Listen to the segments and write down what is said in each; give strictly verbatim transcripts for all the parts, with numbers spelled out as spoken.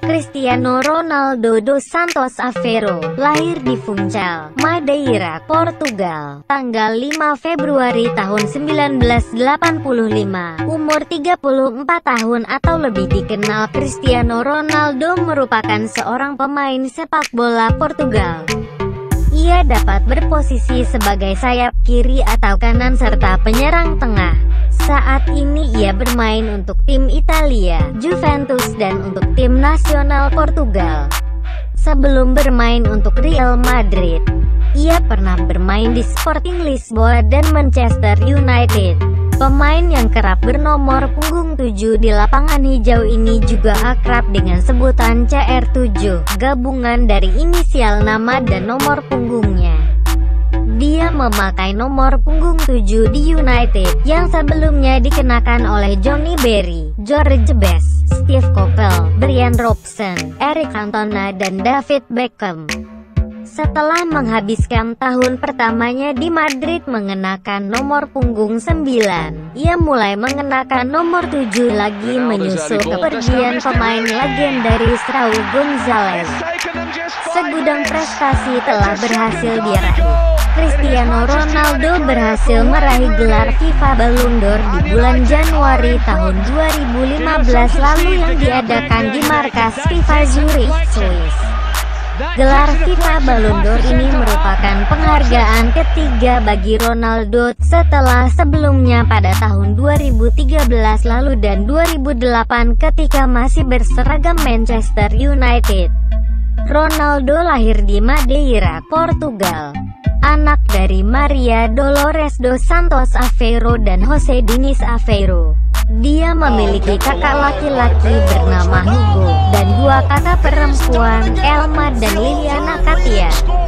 Cristiano Ronaldo dos Santos Aveiro, lahir di Funchal, Madeira, Portugal, tanggal lima Februari tahun seribu sembilan ratus delapan puluh lima. Umur tiga puluh empat tahun atau lebih dikenal, Cristiano Ronaldo merupakan seorang pemain sepak bola Portugal. Ia dapat berposisi sebagai sayap kiri atau kanan serta penyerang tengah. Saat ini ia bermain untuk tim Italia, Juventus dan untuk tim nasional Portugal. Sebelum bermain untuk Real Madrid, ia pernah bermain di Sporting Lisboa dan Manchester United. Pemain yang kerap bernomor punggung tujuh di lapangan hijau ini juga akrab dengan sebutan C R tujuh, gabungan dari inisial nama dan nomor punggungnya. Dia memakai nomor punggung tujuh di United, yang sebelumnya dikenakan oleh Johnny Berry, George Best, Steve Coppell, Brian Robson, Eric Cantona dan David Beckham. Setelah menghabiskan tahun pertamanya di Madrid mengenakan nomor punggung sembilan, ia mulai mengenakan nomor tujuh lagi menyusul kepergian pemain legendaris Raul Gonzalez. Segudang prestasi telah berhasil diraih. Cristiano Ronaldo berhasil meraih gelar FIFA Ballon d'Or di bulan Januari tahun dua ribu lima belas lalu yang diadakan di markas FIFA Zurich, Swiss. Gelar FIFA Ballon d'Or ini merupakan penghargaan ketiga bagi Ronaldo setelah sebelumnya pada tahun dua ribu tiga belas lalu dan dua ribu delapan ketika masih berseragam Manchester United. Ronaldo lahir di Madeira, Portugal. Anak dari Maria Dolores dos Santos Aveiro dan Jose Diniz Aveiro. Dia memiliki kakak laki-laki bernama Hugo, dan dua kakak perempuan, Elma dan Liliana Katia.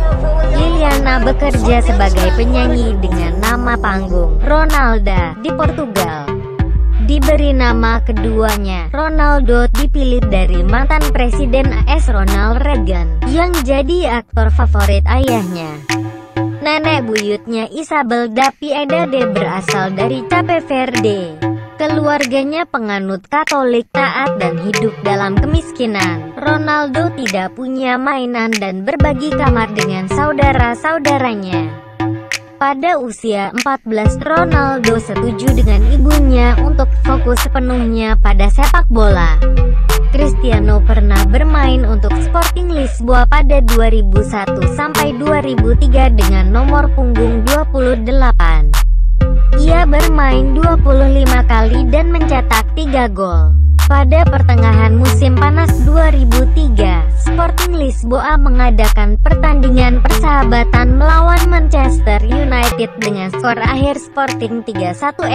Liliana bekerja sebagai penyanyi dengan nama panggung Ronalda di Portugal. Diberi nama keduanya, Ronaldo dipilih dari mantan Presiden A S Ronald Reagan, yang jadi aktor favorit ayahnya. Nenek buyutnya Isabel da Piedade berasal dari Cape Verde. Keluarganya penganut Katolik taat dan hidup dalam kemiskinan. Ronaldo tidak punya mainan dan berbagi kamar dengan saudara-saudaranya. Pada usia empat belas, Ronaldo setuju dengan ibunya untuk fokus sepenuhnya pada sepak bola. Cristiano pernah bermain untuk Sporting Lisboa pada dua ribu satu sampai dua ribu tiga dengan nomor punggung dua puluh delapan. Ia bermain dua puluh lima kali dan mencetak tiga gol. Pada pertengahan musim panas dua ribu tiga, Sporting Lisboa mengadakan pertandingan persahabatan melawan Manchester United dengan skor akhir Sporting tiga satu.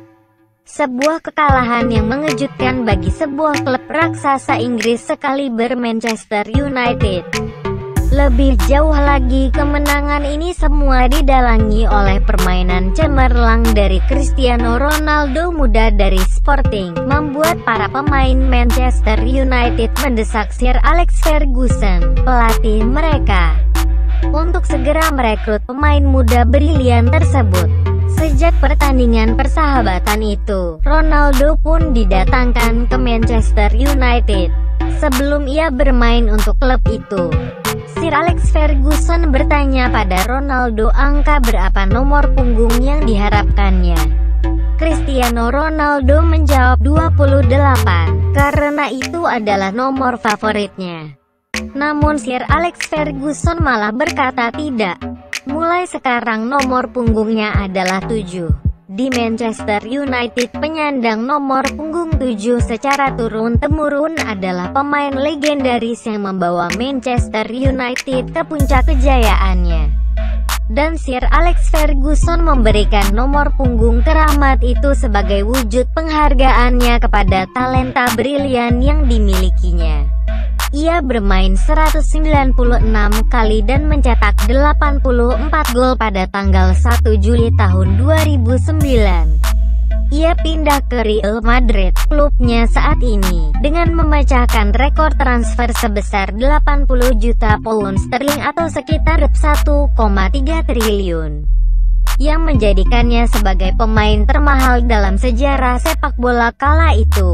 Sebuah kekalahan yang mengejutkan bagi sebuah klub raksasa Inggris sekaliber Manchester United. Lebih jauh lagi, kemenangan ini semua didalangi oleh permainan cemerlang dari Cristiano Ronaldo muda dari Sporting, membuat para pemain Manchester United mendesak Sir Alex Ferguson, pelatih mereka, untuk segera merekrut pemain muda brilian tersebut. Sejak pertandingan persahabatan itu, Ronaldo pun didatangkan ke Manchester United. Sebelum ia bermain untuk klub itu, Sir Alex Ferguson bertanya pada Ronaldo angka berapa nomor punggung yang diharapkannya. Cristiano Ronaldo menjawab dua puluh delapan, karena itu adalah nomor favoritnya. Namun Sir Alex Ferguson malah berkata tidak. Mulai sekarang nomor punggungnya adalah tujuh. Di Manchester United, penyandang nomor punggung tujuh secara turun-temurun adalah pemain legendaris yang membawa Manchester United ke puncak kejayaannya. Dan Sir Alex Ferguson memberikan nomor punggung keramat itu sebagai wujud penghargaannya kepada talenta brilian yang dimilikinya. Ia bermain seratus sembilan puluh enam kali dan mencetak delapan puluh empat gol pada tanggal satu Juli tahun dua ribu sembilan. Ia pindah ke Real Madrid, klubnya saat ini, dengan memecahkan rekor transfer sebesar delapan puluh juta pound sterling atau sekitar satu koma tiga triliun. Yang menjadikannya sebagai pemain termahal dalam sejarah sepak bola kala itu.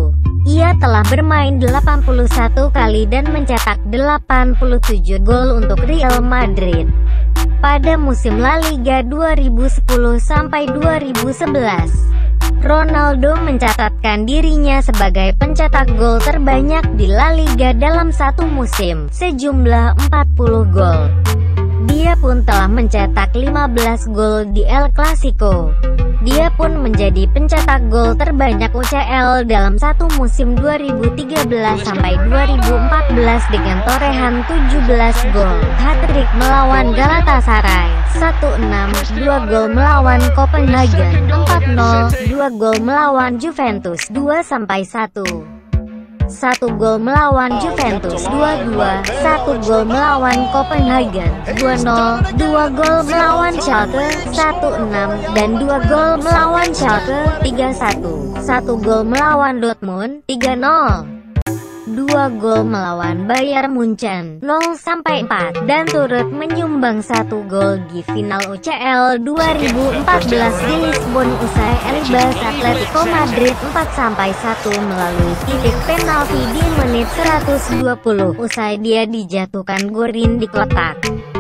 Ia telah bermain delapan puluh satu kali dan mencetak delapan puluh tujuh gol untuk Real Madrid pada musim La Liga dua ribu sepuluh sampai dua ribu sebelas. Ronaldo mencatatkan dirinya sebagai pencetak gol terbanyak di La Liga dalam satu musim, sejumlah empat puluh gol. Dia pun telah mencetak lima belas gol di El Clasico. Dia pun menjadi pencetak gol terbanyak U C L dalam satu musim dua ribu tiga belas sampai dua ribu empat belas dengan torehan tujuh belas gol. Hat-trick melawan Galatasaray satu enam, dua gol melawan Copenhagen empat nol, dua gol melawan Juventus dua satu, satu gol melawan Juventus dua dua, satu gol melawan Copenhagen dua nol, dua gol melawan Schalke satu enam, dan dua gol melawan Schalke tiga satu, satu gol melawan Dortmund tiga nol, dua gol melawan Bayern Munchen nol sampai empat, dan turut menyumbang satu gol di final U C L dua ribu empat belas di Lisbon usai Elibas Atletico Madrid empat sampai satu melalui titik penalti di menit seratus dua puluh usai dia dijatuhkan Gorin di kotak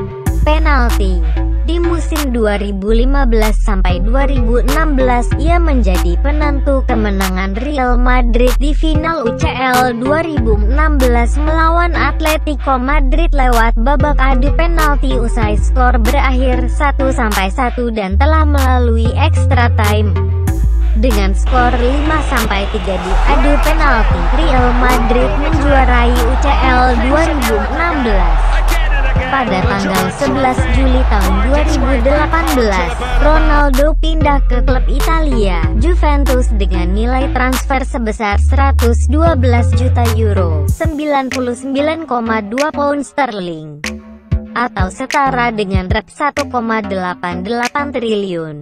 penalti. Di musim dua ribu lima belas sampai dua ribu enam belas ia menjadi penentu kemenangan Real Madrid di final U C L dua ribu enam belas melawan Atletico Madrid lewat babak adu penalti usai skor berakhir satu sampai satu dan telah melalui extra time. Dengan skor lima sampai tiga di adu penalti, Real Madrid menjuarai U C L dua ribu enam belas. Pada tanggal sebelas Juli tahun dua ribu delapan belas, Ronaldo pindah ke klub Italia, Juventus dengan nilai transfer sebesar seratus dua belas juta euro, sembilan puluh sembilan koma dua pound sterling, atau setara dengan rp satu koma delapan delapan triliun.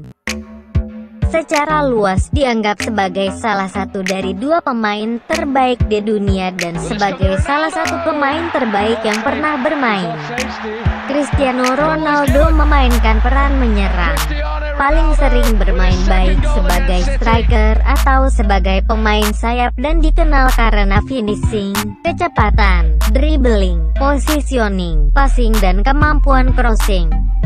Secara luas dianggap sebagai salah satu dari dua pemain terbaik di dunia dan sebagai salah satu pemain terbaik yang pernah bermain. Cristiano Ronaldo memainkan peran menyerang, paling sering bermain baik sebagai striker atau sebagai pemain sayap dan dikenal karena finishing, kecepatan, dribbling, positioning, passing dan kemampuan crossing.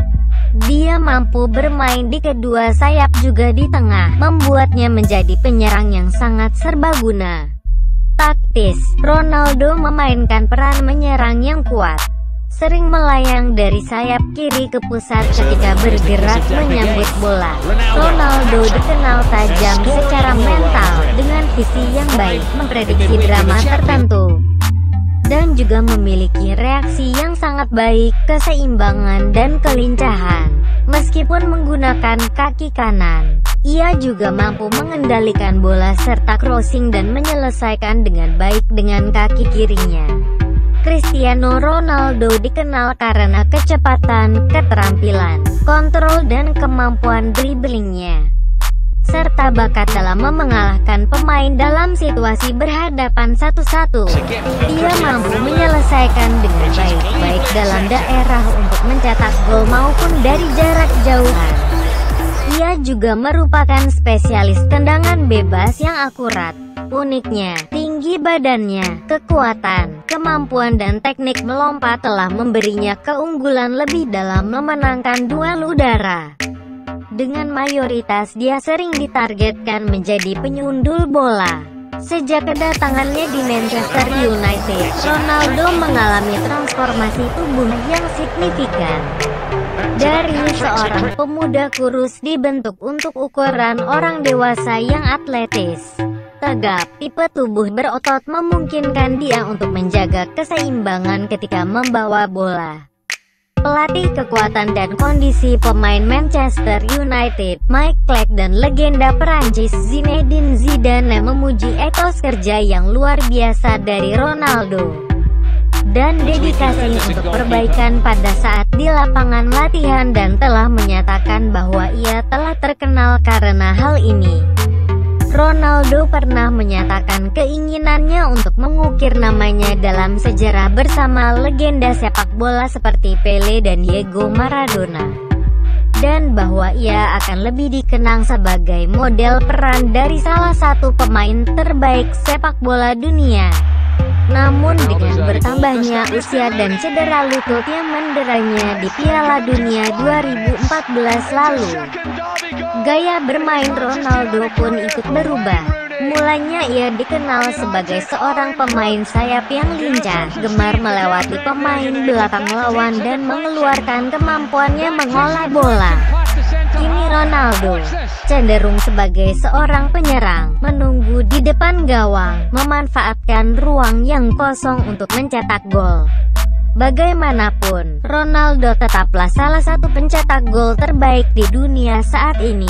Dia mampu bermain di kedua sayap juga di tengah, membuatnya menjadi penyerang yang sangat serbaguna. Taktis, Ronaldo memainkan peran menyerang yang kuat, sering melayang dari sayap kiri ke pusat ketika bergerak menyambut bola. Ronaldo dikenal tajam secara mental, dengan visi yang baik, memprediksi drama tertentu, dan juga memiliki reaksi yang sangat baik, keseimbangan dan kelincahan. Meskipun menggunakan kaki kanan, ia juga mampu mengendalikan bola serta crossing dan menyelesaikan dengan baik dengan kaki kirinya. Cristiano Ronaldo dikenal karena kecepatan, keterampilan, kontrol dan kemampuan dribblingnya, serta bakat dalam mengalahkan pemain dalam situasi berhadapan satu-satu. Ia mampu menyelesaikan dengan baik, baik dalam daerah untuk mencetak gol maupun dari jarak jauhan. Ia juga merupakan spesialis tendangan bebas yang akurat. Uniknya, tinggi badannya, kekuatan, kemampuan dan teknik melompat telah memberinya keunggulan lebih dalam memenangkan duel udara. Dengan mayoritas dia sering ditargetkan menjadi penyundul bola. Sejak kedatangannya di Manchester United, Ronaldo mengalami transformasi tubuh yang signifikan. Dari seorang pemuda kurus dibentuk untuk ukuran orang dewasa yang atletis, tegap, tipe tubuh berotot memungkinkan dia untuk menjaga keseimbangan ketika membawa bola. Pelatih kekuatan dan kondisi pemain Manchester United, Mike Clegg dan legenda Perancis Zinedine Zidane memuji etos kerja yang luar biasa dari Ronaldo dan dedikasi untuk perbaikan pada saat di lapangan latihan, dan telah menyatakan bahwa ia telah terkenal karena hal ini. Ronaldo pernah menyatakan keinginannya untuk mengukir namanya dalam sejarah bersama legenda sepak bola seperti Pele dan Diego Maradona. dan bahwa ia akan lebih dikenang sebagai model peran dari salah satu pemain terbaik sepak bola dunia. Namun dengan bertambahnya usia dan cedera lutut yang menderanya di Piala Dunia dua ribu empat belas lalu, gaya bermain Ronaldo pun ikut berubah. Mulanya ia dikenal sebagai seorang pemain sayap yang lincah, gemar melewati pemain belakang lawan dan mengeluarkan kemampuannya mengolah bola. Kini Ronaldo cenderung sebagai seorang penyerang, menunggu di depan gawang, memanfaatkan ruang yang kosong untuk mencetak gol. Bagaimanapun, Ronaldo tetaplah salah satu pencetak gol terbaik di dunia saat ini.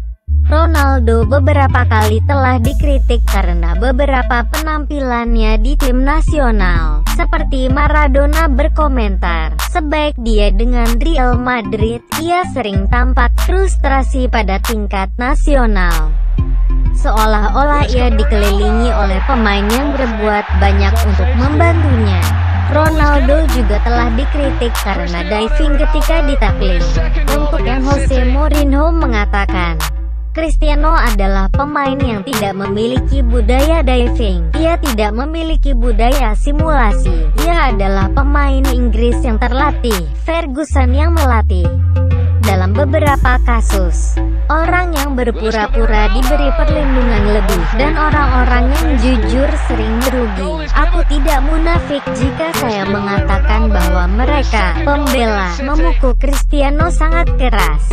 Ronaldo beberapa kali telah dikritik karena beberapa penampilannya di tim nasional. Seperti Maradona berkomentar, sebaik dia dengan Real Madrid, ia sering tampak frustrasi pada tingkat nasional. Seolah-olah ia dikelilingi oleh pemain yang berbuat banyak untuk membantunya. Ronaldo juga telah dikritik karena diving ketika ditaklim. Untuk yang Jose Mourinho mengatakan, Cristiano adalah pemain yang tidak memiliki budaya diving. Ia tidak memiliki budaya simulasi. Ia adalah pemain Inggris yang terlatih, Ferguson yang melatih. Dalam beberapa kasus, orang yang berpura-pura diberi perlindungan lebih, dan orang-orang yang jujur sering merugi. Aku tidak munafik jika saya mengatakan bahwa mereka, pembela, memukul Cristiano sangat keras.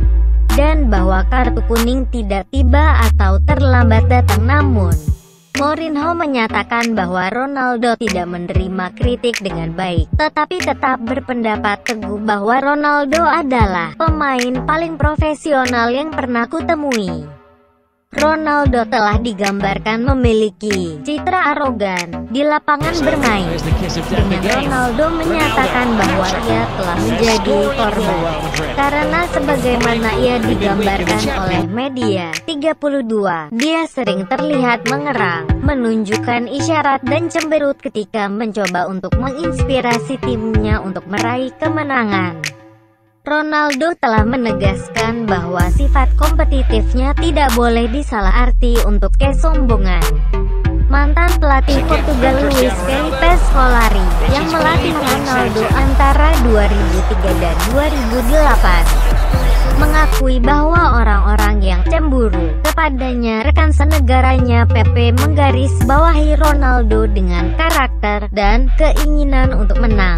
Dan bahwa kartu kuning tidak tiba atau terlambat datang. Namun, Mourinho menyatakan bahwa Ronaldo tidak menerima kritik dengan baik, tetapi tetap berpendapat teguh bahwa Ronaldo adalah pemain paling profesional yang pernah kutemui. Ronaldo telah digambarkan memiliki citra arogan di lapangan bermain. Dengan Ronaldo menyatakan bahwa ia telah menjadi korban karena sebagaimana ia digambarkan oleh media tiga puluh dua, dia sering terlihat mengerang, menunjukkan isyarat dan cemberut ketika mencoba untuk menginspirasi timnya untuk meraih kemenangan. Ronaldo telah menegaskan bahwa sifat kompetitifnya tidak boleh disalaharti untuk kesombongan. Mantan pelatih Portugal Luis Felipe Scolari, yang melatih Ronaldo antara dua ribu tiga dan dua ribu delapan, mengakui bahwa orang-orang yang cemburu kepadanya rekan senegaranya Pepe menggarisbawahi Ronaldo dengan karakter dan keinginan untuk menang.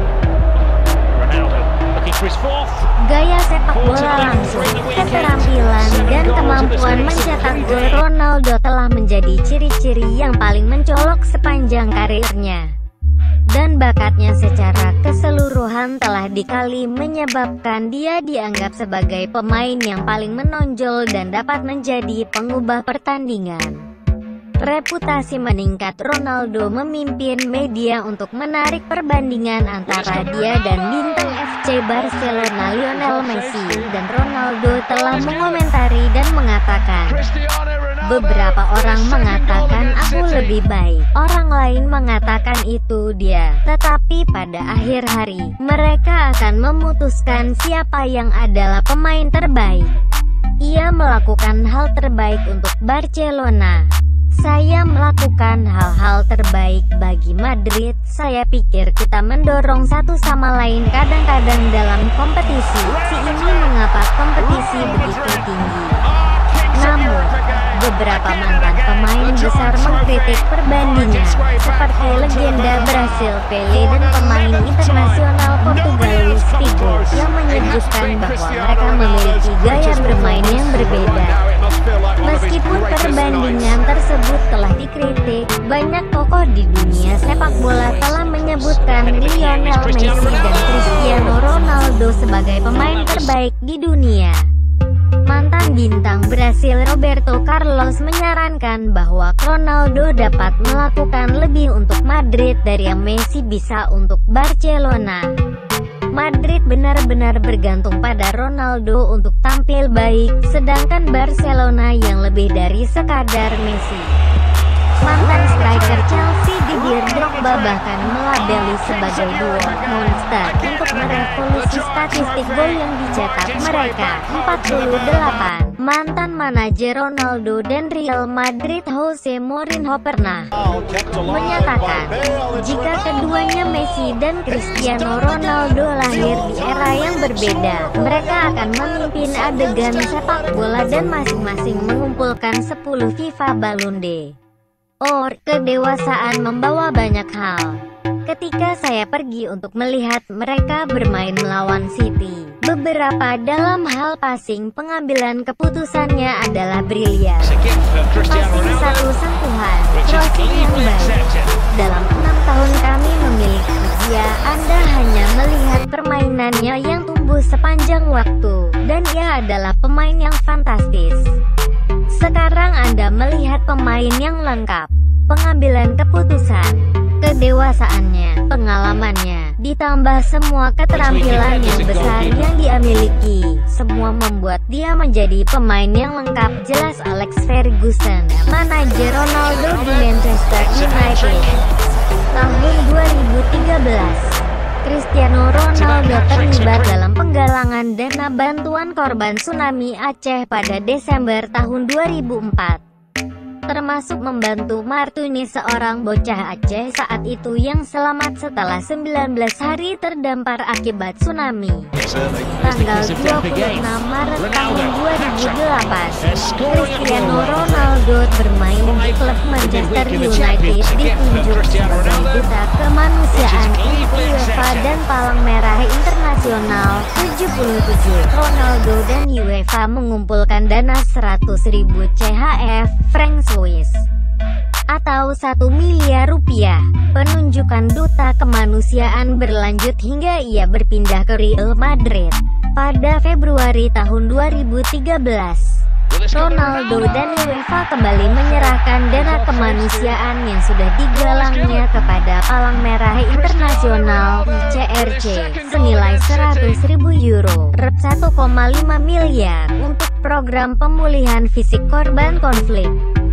Gaya sepak bola langsung, keterampilan, dan kemampuan mencetak gol Ronaldo telah menjadi ciri-ciri yang paling mencolok sepanjang karirnya. Dan bakatnya secara keseluruhan telah dikali menyebabkan dia dianggap sebagai pemain yang paling menonjol dan dapat menjadi pengubah pertandingan. Reputasi meningkat. Ronaldo memimpin media untuk menarik perbandingan antara dia dan bintang F C Barcelona Lionel Messi, dan Ronaldo telah mengomentari dan mengatakan, beberapa orang mengatakan aku lebih baik, orang lain mengatakan itu dia, tetapi pada akhir hari, mereka akan memutuskan siapa yang adalah pemain terbaik. Ia melakukan hal terbaik untuk Barcelona. Saya melakukan hal-hal terbaik bagi Madrid. Saya pikir kita mendorong satu sama lain kadang-kadang dalam kompetisi. Si ini mengapa kompetisi begitu tinggi. Namun, beberapa mantan pemain besar mengkritik perbandingan, seperti legenda Brasil Pelé dan pemain internasional Portugal Luis Figo, yang menyebutkan bahwa mereka memiliki gaya bermain yang berbeda. Meskipun perbandingan tersebut telah dikritik, banyak tokoh di dunia sepak bola telah menyebutkan Lionel Messi dan Cristiano Ronaldo sebagai pemain terbaik di dunia. Mantan bintang Brasil Roberto Carlos menyarankan bahwa Ronaldo dapat melakukan lebih untuk Madrid dari yang Messi bisa untuk Barcelona. Madrid benar-benar bergantung pada Ronaldo untuk tampil baik, sedangkan Barcelona yang lebih dari sekadar Messi. Mantan striker Chelsea Didier Drogba mencoba bahkan melabeli sebagai duo monster untuk merevolusi statistik gol yang dicetak mereka. Empat puluh delapan. Mantan manajer Ronaldo dan Real Madrid Jose Mourinho pernah menyatakan, jika keduanya Messi dan Cristiano Ronaldo lahir di era yang berbeda, mereka akan memimpin adegan sepak bola dan masing-masing mengumpulkan sepuluh FIFA Ballon d'Or. Kedewasaan membawa banyak hal. Ketika saya pergi untuk melihat mereka bermain melawan City, beberapa dalam hal passing pengambilan keputusannya adalah brilian. Passing satu sentuhan, crossing yang baik. Dalam enam tahun kami memiliki dia, Anda hanya melihat permainannya yang tumbuh sepanjang waktu, dan ia adalah pemain yang fantastis. Sekarang Anda melihat pemain yang lengkap. Pengambilan keputusan, kedewasaannya, pengalamannya, ditambah semua keterampilan yang besar yang dia miliki, semua membuat dia menjadi pemain yang lengkap. Jelas Alex Ferguson, manajer Ronaldo di Manchester United. Tahun dua ribu tiga belas, Cristiano Ronaldo terlibat dalam penggalangan dana bantuan korban tsunami Aceh pada Desember tahun dua ribu empat. Termasuk membantu Martuni, seorang bocah Aceh saat itu yang selamat setelah sembilan belas hari terdampar akibat tsunami. Tanggal dua puluh enam Maret tahun dua ribu delapan, Cristiano Ronaldo bermain di klub Manchester United ditunjuk sebagai duta kemanusiaan UEFA dan Palang Merah Internasional. Tujuh puluh tujuh. Ronaldo dan UEFA mengumpulkan dana seratus ribu C H F franc Swiss atau satu miliar rupiah. Penunjukan duta kemanusiaan berlanjut hingga ia berpindah ke Real Madrid pada Februari tahun dua ribu tiga belas. Ronaldo dan UEFA kembali menyerahkan dana kemanusiaan yang sudah digalangnya kepada Palang Merah Internasional I C R C senilai seratus ribu euro, satu koma lima miliar, untuk program pemulihan fisik korban konflik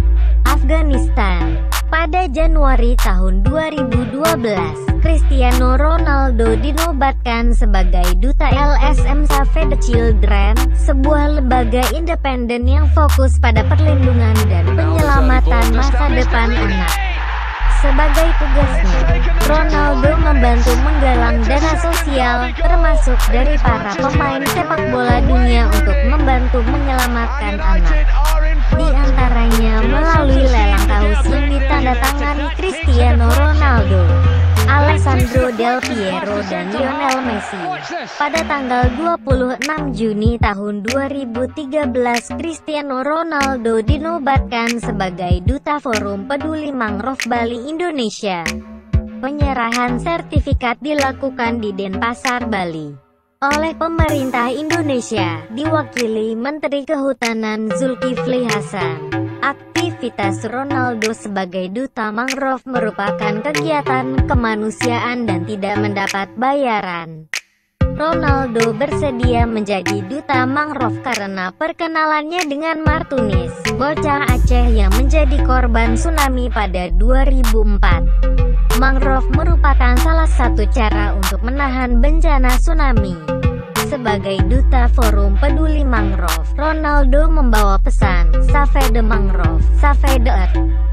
Afghanistan. Pada Januari tahun dua ribu dua belas, Cristiano Ronaldo dinobatkan sebagai duta L S M Save the Children, sebuah lembaga independen yang fokus pada perlindungan dan penyelamatan masa depan anak. Sebagai tugasnya, Ronaldo membantu menggalang dana sosial, termasuk dari para pemain sepak bola dunia untuk membantu menyelamatkan anak. Di antaranya melalui lelang kaos yang ditandatangani Cristiano Ronaldo, Alessandro Del Piero dan Lionel Messi. Pada tanggal dua puluh enam Juni tahun dua ribu tiga belas, Cristiano Ronaldo dinobatkan sebagai Duta Forum Peduli Mangrove Bali Indonesia. Penyerahan sertifikat dilakukan di Denpasar, Bali oleh pemerintah Indonesia, diwakili Menteri Kehutanan Zulkifli Hasan. Aktivitas Ronaldo sebagai duta mangrove merupakan kegiatan kemanusiaan dan tidak mendapat bayaran. Ronaldo bersedia menjadi duta mangrove karena perkenalannya dengan Martunis, bocah Aceh yang menjadi korban tsunami pada dua ribu empat. Mangrove merupakan salah satu cara untuk menahan bencana tsunami. Sebagai duta Forum Peduli Mangrove, Ronaldo membawa pesan, Save the Mangrove, Save the Earth.